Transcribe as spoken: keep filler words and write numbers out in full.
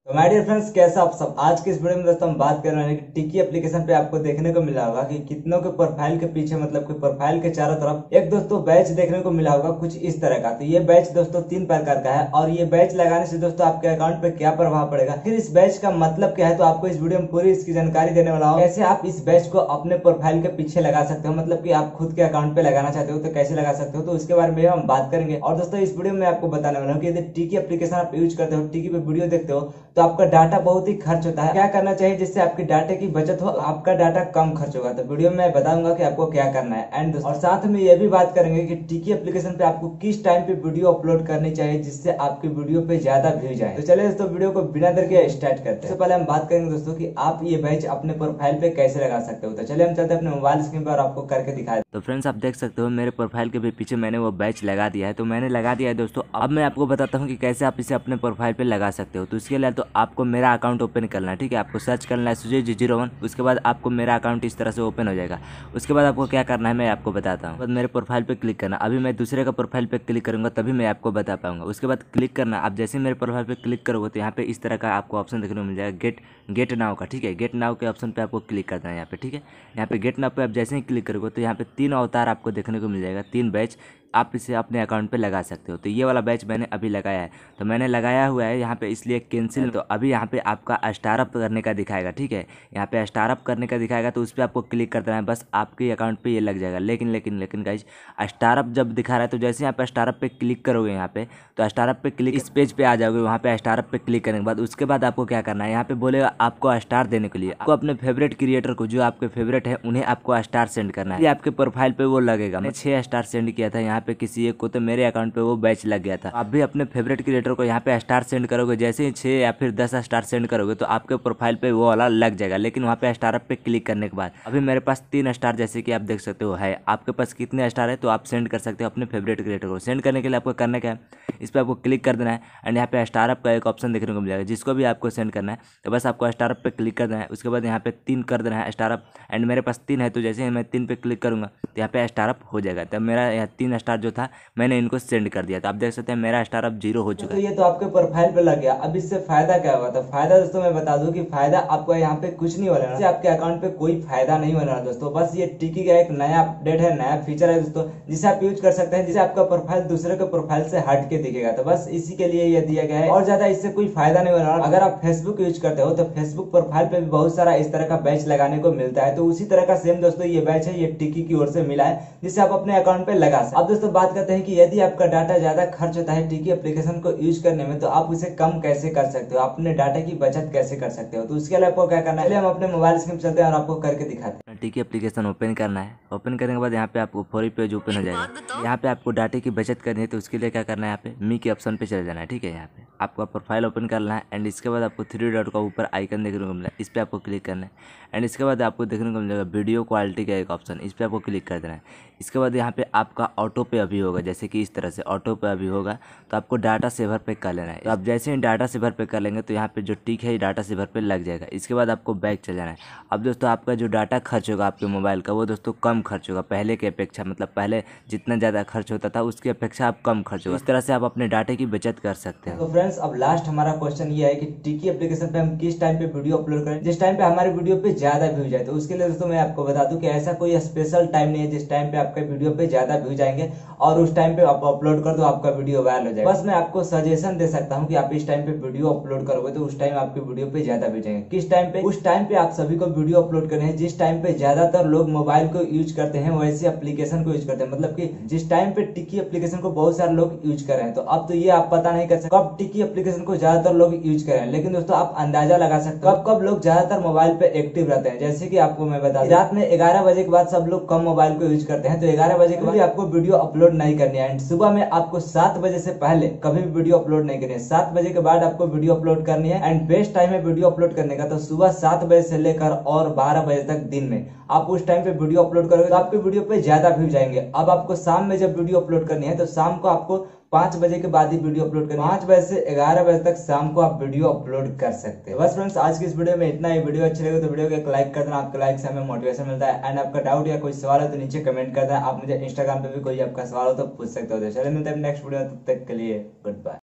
तो my dear friends, कैसा आप सब। आज के इस वीडियो में दोस्तों हम बात कर रहे हैं कि टिकी एप्लीकेशन पे आपको देखने को मिला होगा कि कितनों के प्रोफाइल के पीछे मतलब कि प्रोफाइल के चारों तरफ एक दोस्तों बैच देखने को मिला होगा कुछ इस तरह का। तो ये बैच दोस्तों तीन प्रकार का है और ये बैच लगाने से दोस्तों आपके अकाउंट पे क्या प्रभाव पड़ेगा, फिर इस बैच का मतलब क्या है, तो आपको इस वीडियो में पूरी इसकी जानकारी देने वाला हूँ। कैसे आप इस बैच को अपने प्रोफाइल के पीछे लगा सकते हो, मतलब की आप खुद के अकाउंट पे लगाना चाहते हो तो कैसे लगा सकते हो, तो उसके बारे में हम बात करेंगे। और दोस्तों इस वीडियो में आपको बताने वाला हूँ कि यदि टिकी एप्लीकेशन आप यूज करते हो, टिकी पे वीडियो देखते हो, तो आपका डाटा बहुत ही खर्च होता है। क्या करना चाहिए जिससे आपके डाटा की बचत हो, आपका डाटा कम खर्च होगा। तो वीडियो में मैं बताऊंगा कि आपको क्या करना है। एंड और साथ में ये भी बात करेंगे कि टिकी एप्लीकेशन पे आपको किस टाइम पे वीडियो अपलोड करनी चाहिए जिससे आपकी वीडियो पे ज्यादा व्यू जाए। तो चलिए दोस्तों वीडियो को बिना देर के स्टार्ट करते हैं। सबसे पहले हम बात करेंगे दोस्तों कि आप ये बैच अपने प्रोफाइल पे कैसे लगा सकते हो। तो चलिए हम चलते हैं अपने मोबाइल स्क्रीन पर आपको करके दिखाए। तो फ्रेंड्स आप देख सकते हो मेरे प्रोफाइल के भी पीछे मैंने वो बैच लगा दिया है। तो मैंने लगा दिया है दोस्तों। अब मैं आपको बताता हूँ कि कैसे आप इसे अपने प्रोफाइल पे लगा सकते हो। तो इसके लिए तो आपको मेरा अकाउंट ओपन करना है, ठीक है। आपको सर्च करना है सुजय जी जीरो वन। उसके बाद आपको मेरा अकाउंट इस तरह से ओपन हो जाएगा। उसके बाद आपको क्या करना है मैं आपको बताता हूँ। बाद मेरे प्रोफाइल पे क्लिक करना। अभी मैं दूसरे का प्रोफाइल पे क्लिक करूँगा तभी मैं आपको बता पाऊंगा। उसके बाद क्लिक करना। आप जैसे मेरे प्रोफाइल पे क्लिक करोगे तो यहाँ पे इस तरह का आपको ऑप्शन देखने को मिल जाएगा, गेट गेट नाउ का, ठीक है। गेट नाउ के ऑप्शन पे आपको क्लिक करना है यहाँ पे, ठीक है। यहाँ पे गेट नाउ पे आप जैसे ही क्लिक करोगे तो यहाँ पे तीन अवतार आपको देखने को मिल जाएगा, तीन बैच आप इसे अपने अकाउंट पे लगा सकते हो। तो ये वाला बैच मैंने अभी लगाया है, तो मैंने लगाया हुआ है यहाँ पे इसलिए कैंसिल। तो अभी यहाँ पे आपका स्टारअप करने का दिखाएगा, ठीक है। यहाँ पे स्टारअप करने का दिखाएगा तो उस पर आपको क्लिक कर देना है, बस आपके अकाउंट पे ये लग जाएगा। लेकिन लेकिन लेकिन गाइज स्टारअप जब दिखा रहा है तो जैसे यहाँ पे स्टारअप पे क्लिक करोगे यहाँ पे तो स्टारअप पे क्लिक इस पेज पे आ जाओगे। वहाँ पे स्टारअप पे क्लिक करने के बाद उसके बाद आपको क्या करना है, यहाँ पे बोलेगा आपको स्टार देने के लिए आपको अपने फेवरेट क्रिएटर को, जो आपके फेवरेट है उन्हें आपको स्टार सेंड करना है। आपके प्रोफाइल पे वो लगेगा। मैं छह स्टार सेंड किया था यहाँ पे किसी एक को, तो मेरे अकाउंट पे वो बैच लग गया था। आप भी अपने फेवरेट क्रिएटर को यहाँ पे स्टार सेंड करोगे, जैसे ही छह या फिर दस स्टार सेंड करोगे तो आपके प्रोफाइल पे वो वाला लग जाएगा। लेकिन वहाँ पे स्टार पे क्लिक करने के बाद अभी मेरे पास तीन स्टार जैसे कि आप देख सकते हो है। आपके पास कितने स्टार है तो आप सेंड कर सकते हो अपने फेवरेट क्रिएटर को। सेंड करने के लिए आपको करना क्या है, इस पर आपको क्लिक कर देना है एंड यहाँ पे स्टारअप का एक ऑप्शन देखने को मिल जाएगा। जिसको भी आपको सेंड करना है तो बस आपको स्टारअप पे क्लिक कर देना है। उसके बाद यहाँ पे तीन कर देना है स्टारअप, एंड मेरे पास तीन है तो जैसे ही मैं तीन पे क्लिक करूँगा तो यहाँ पे स्टारअप हो जाएगा। तब मेरा यहाँ तीन स्टार जो था मैंने इनको सेंड कर दिया था। आप देख सकते हैं मेरा स्टारअप जीरो हो चुका तो है। ये तो आपके प्रोफाइल पे लग गया। अब इससे फायदा क्या होगा, तो फायदा दोस्तों मैं बता दूं कि फायदा आपको यहाँ पे कुछ नहीं होना है, आपके अकाउंट पे कोई फायदा नहीं होना है दोस्तों। बस ये टिकी का एक नया अपडेट है, नया फीचर है दोस्तों, जिसे आप यूज कर सकते हैं, जिसे आपका प्रोफाइल दूसरे के प्रोफाइल से हट के दिखेगा। तो बस इसी के लिए ये दिया गया है और ज्यादा इससे कोई फायदा नहीं होना। अगर आप फेसबुक यूज करते हो तो फेसबुक प्रोफाइल पे भी बहुत सारा इस तरह का बैच लगाने को मिलता है। तो उसी तरह का सेम दोस्तों ये बैच है, ये टिकी की ओर से मिला है, जिसे आप अपने अकाउंट पे लगा सकते हैं। अब दोस्तों बात करते हैं कि यदि आपका डाटा ज्यादा खर्च होता है टिकी एप्लीकेशन को यूज करने में, तो आप उसे कम कैसे कर सकते हो, अपने डाटा की बचत कैसे कर सकते हो। तो उसके लिए आपको क्या करना है, हम अपने मोबाइल स्क्रीन चलते हैं और आपको करके दिखाते हैं। टिकी एप्लीकेशन ओपन करना है। ओपन करने के बाद यहाँ पे आपको फोरी पेज ओपन हो जाएगा। यहाँ पे आपको डाटे की बचत करनी है तो उसके लिए क्या करना है, यहाँ पे मी के ऑप्शन पे चले जाना है, ठीक है। यहाँ पे आपका प्रोफाइल ओपन करना है एंड इसके बाद आपको थ्री डॉट का ऊपर आइकन देखने को मिला है, इस पर आपको क्लिक करना है एंड इसके बाद आपको देखने को मिलेगा वीडियो क्वालिटी का एक ऑप्शन, इस पर आपको क्लिक कर देना है। इसके बाद यहाँ पे आपका ऑटो पे अभी होगा, जैसे कि इस तरह से ऑटो पे अभी होगा तो आपको डाटा सेवर पे कर लेना है। तो आप जैसे ही डाटा सेवर पे कर लेंगे तो यहाँ पे जो टिक है डाटा सेवर पे लग जाएगा। इसके बाद आपको बैक चल जाना है। अब दोस्तों आपका जो डाटा खर्च होगा आपके मोबाइल का वो दोस्तों कम खर्च होगा पहले के अपेक्षा, मतलब पहले जितना ज़्यादा खर्च होता था उसकी अपेक्षा अब कम खर्च होगा। इस तरह से आप अपने डाटे की बचत कर सकते हैं। तो फ्रेंड्स अब लास्ट हमारा क्वेश्चन ये है कि टिकी एप्लीकेशन पे हम किस टाइम पे वीडियो अपलोड करें जिस टाइम पे हमारे वीडियो पे ज्यादा व्यू जाए। तो उसके लिए दोस्तों मैं आपको बता दूं कि ऐसा कोई स्पेशल टाइम नहीं है जिस टाइम पे आपके वीडियो पे ज्यादा व्यू जाएंगे और उस टाइम पे आप अपलोड कर दो आपका वीडियो वायरल हो जाएगा। बस मैं आपको सजेशन दे सकता हूँ कि आप इस टाइम पे वीडियो अपलोड करोगे तो उस टाइम आपके वीडियो पे ज्यादा व्यू जाएंगे। किस टाइम पे, उस टाइम पे आप सभी को वीडियो अपलोड करने हैं जिस टाइम पे ज्यादातर लोग मोबाइल को यूज करते हैं, वैसे एप्लीकेशन को यूज करते हैं। मतलब कि जिस टाइम पे टिकी एप्लीकेशन को बहुत सारे लोग यूज कर रहे हैं। तो अब तो ये आप पता नहीं कर सकते कब टिकी एप्लीकेशन को ज्यादातर लोग यूज कर रहे हैं, लेकिन दोस्तों आप अंदाजा लगा सकते हो कब कब लोग ज्यादातर मोबाइल पे एक्टिव रहते हैं। जैसे कि आपको मैं बता दूं रात में ग्यारह बजे के बाद सब लोग कम मोबाइल को यूज करते हैं, तो ग्यारह बजे के बाद आपको वीडियो अपलोड नहीं करनी है। एंड सुबह में आपको सात बजे से पहले कभी भी वीडियो अपलोड नहीं करनी है। सात बजे के बाद आपको वीडियो अपलोड करनी है एंड बेस्ट टाइम है वीडियो अपलोड करने का तो सुबह सात बजे से लेकर और बारह बजे तक दिन में आप उस टाइम पे वीडियो अपलोड करोगे तो आपके वीडियो पे ज्यादा व्यू जाएंगे। अब आपको शाम में जब वीडियो अपलोड करनी है तो शाम को आपको पांच बजे के बाद ही वीडियो अपलोड करनी है। पांच बजे से ग्यारह बजे तक शाम को आप वीडियो अपलोड कर सकते हैं। बस फ्रेंड्स आज की इस वीडियो में इतना ही। वीडियो अच्छी लगे तो वीडियो को एक लाइक कर देना, आपके लाइक से हमें मोटिवेशन मिलता है। एंड आपका डाउट या कोई सवाल है तो नीचे कमेंट कर देना। आप मुझे इंस्टाग्राम पे भी कोई आपका सवाल हो तो पूछ सकते हो। चलिए मिलते हैं नेक्स्ट वीडियो, तब तक के लिए गुड बाय।